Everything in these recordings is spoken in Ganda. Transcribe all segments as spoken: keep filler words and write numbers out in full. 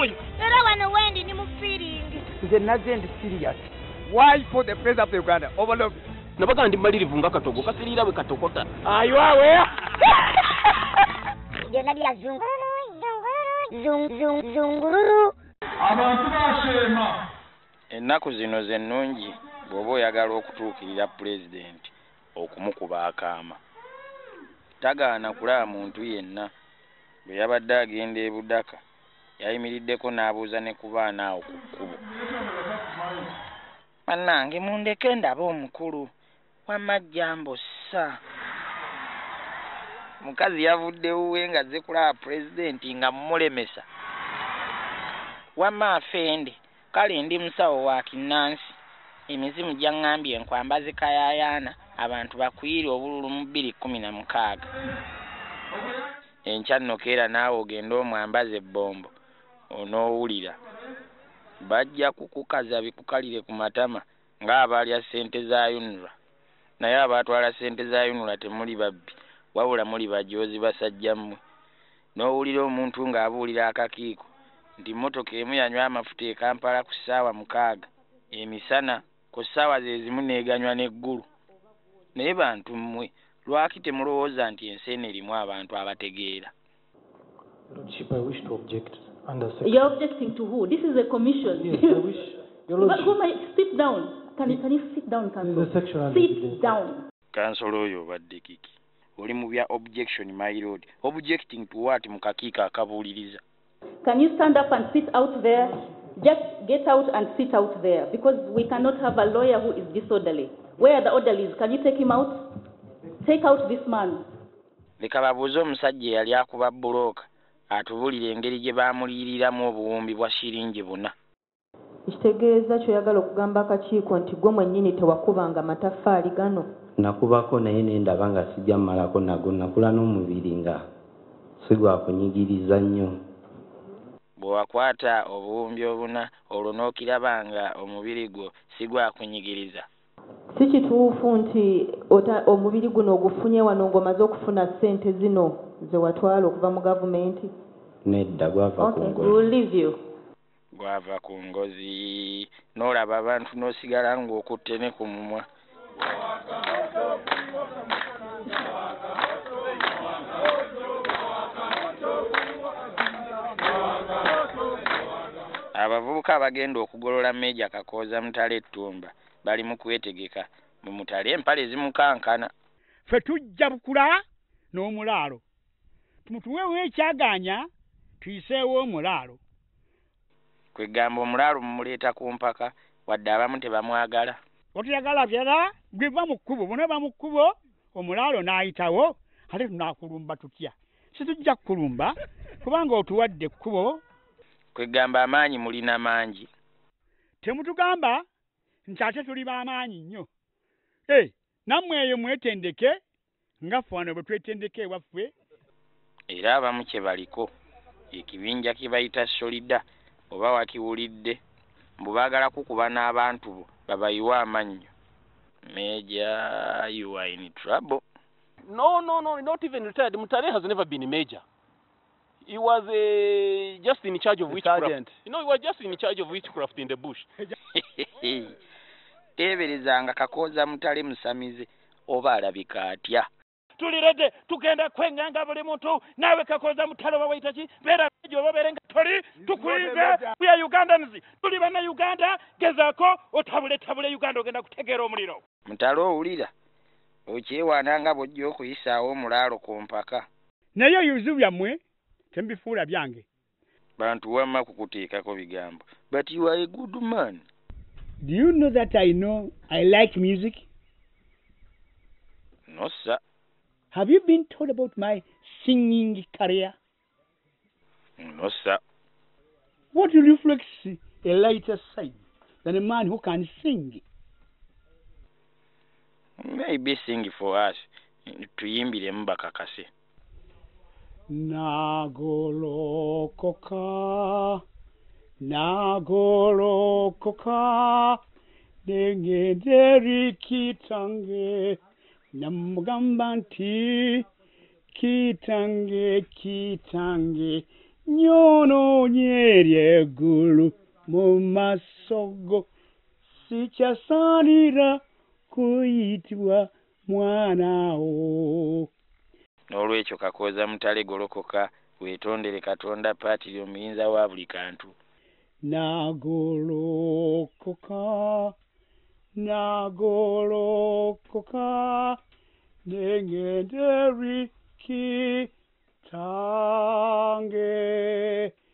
doing? Era wano wendi ni mu feeling. Nze naze ndi serious. Why for the president of Uganda overlook? Nabaga ndi malirivu nga katogo kasirira we katokota. Aywawe. Jona dia zung. Zung zung zungururu. Abantu bashema. Ennaku zino zennungi bw'oba oyagala okutuukirira pulezidenti okumukuba akaama. Tagaana kulaba muntu yenna bwe yabadde agenda e Budaka yayimiriddeko n'abuuza ne ku baana awo ku kkubo. Bannange mundeke ndaba omukulu wamma jambo ssa. Mukazi yavuddewo we nga azze kulaba pulezidenti nga mumulemesa. Wamma afende kale ndi musawo wa kinnansi emizimu gyangambye nkwambaze kayayaana abantu bakwire obululu mu bbiri kkumi na mukaaga. Enkya nno keera naawe ogenda omwambaze ebbombo onoowulira bajja kukukaza bikukalire ku matama ng'abalya ssente za yunula. Naye abaatwala ssente za yunula temuli babbi wabula muli bajoozi basajja mmwe. N'owulira omuntu ng'abuulira akakiiko nti mmotoka emu yanywa amafuta e Kampala ku ssaawa mukaaga emisana ku ssaawa ze zimu neeganywa n'eggulu. Naye bantu mmwe lwaki temulowooza nti ensi eno erimu abantu abategeera? Lordship, I wish to object under section. You're objecting to who? This is a commission. Yes, I wish. Your Lordship. Who might sit down? Can you, can you sit down, Council? This is a section under Sit evidence. down. Council oyo obadde kiki? Oli mu bya objection, my lord. Objecting to what mu kakiiko akabuuliriza? Can you stand up and sit out there? Just get out and sit out there because we cannot have a lawyer who is disorderly. Where are the orderlies? Can you take him out? Take out this man. Leka babuuze omusajja eyali akuba bulooka atubuulira engeri gye baamuliyiriramu obuwumbi bwa shiringi buna. Kitegeeza kyoyagala okugamba akakiiko nti gwe mwennyini tewakubanga mataffaali gano. Nakubako naye ne ndaba nga sijja mmalako nago nakula n'omubiri nga sigwakunyigiriza nnyo. Bwe wakwata obuwumbi obuna olwo n'okiraba nga omubiri gwo sigwakunyigiriza. Si kituufu nti omubiri guno ogufunye wano ng'omaze okufuna ssente zino ze watwala okuva mu gavumenti? Nedda gwava ku ngozi. Okay, we'll leave you. Gwava ku ngozi n'olaba abantu n'osigala ng'okutte ne ku mumwa. Abavubuka abagenda okugolola Meeja Kakooza Mutale Ttumba bali mu kwetegeka mu Mutale empale zimukankana. Ffe tujja Bukula n'omulaalo tumutuweewo ekyaganya tuyiseewo omulaalo. Kwegamba omulaalo mumuleeta ku mpaka wadde abamu tebamwagala. Otuyagala byala gwiva mu kkubo bonna ba mu kkubo omulaalo n'ayitawo ate tunaakulumba tutya? Situjja kukulumba kubanga otuwadde ekkubo. Kwegamba amaanyi mulina mangi. Temutugamba nti ate tuli b'amaanyi nnyo. Hey, nammwe eyo mwetendeke nga ffe wano bwe twetendeke ewaffe. Era abamu kye baliko ekibinja kye bayita Solida oba wakiwulidde mbu baagala kukuba n'abantu bo babayiwa amannyo. Meeja, you are in trouble. No, no, no, not even retired. Mutale has never been a major. He was a, just in charge of witchcraft. Sergeant. You know, he was just in charge of witchcraft in the bush. Teberezanga Kakooza Mutale musamize oba alabika atya. Tulirede tugenda kwenganga buli muntu nawe Kakooza Mutale bawaita ki bera jo baberenga toli tukulize we are Ugandans tuli bana Uganda gezako otabule tabule Uganda ogenda kutegera omuliro. Mutale owulira okyewaananga bw'ojja okuyisaawo omulaalo ku mpaka. Naye yuzu byammwe tembifuula byange. Bantu wamma kukuteekako bigambo. But you are a good man. Do you know that I know I like music? No, sir. Have you been told about my singing career? No, sir. What reflects a lighter side than a man who can sing? Maybe sing for us. Tuyimbire mbakakase. Nagolokoka, nagolokoka, dengederi kitange, namugamba nti, kitange, kitange, nyonoonye eggulu mu masogo sikyasaanira kuyitibwa mwanawo. N'olwekyo Kakooza Mutale golokoka weetondere Katonda paatiri omuyinza wa buli kantu. Nagolokoka nagolokoka nengende eri kitange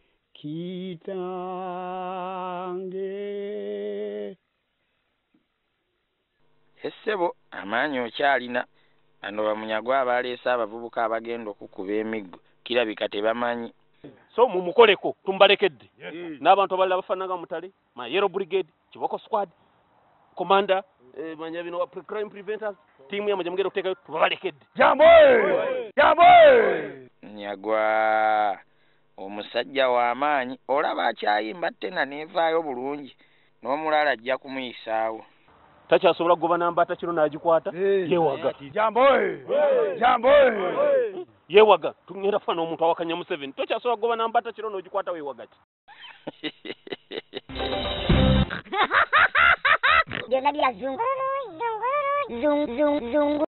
kitange. Essebo amaanyi okyalina. Bano bamunyagwa abaleese abavubuka abagenda okukuba emiggo kirabika tebamanyi. So mumukoleko tumbalekedde. Yes. N'abantu abalala bafaananga Mutale, ma Yellow Brigade, Kiboko Squad, Commander, eh, manya bino crime preventers, tiimu yamwe mugenda okuteekayo tubalekedde. Jambo! Jambo! Nyagwa omusajja w'amaanyi olaba akyayimba tena neevaayo bulungi n'omulala ajja kumuyisaawo. Takyasobola kugoba namba kiro n'agikwata yeewaga. Jambo! Jambo! Yeewaga tugenda fana omuntu awakanya Museveni tokyasobola kugoba namba kiro n'ogikwata weewaga ki. Byonna byazungu zungu zungu.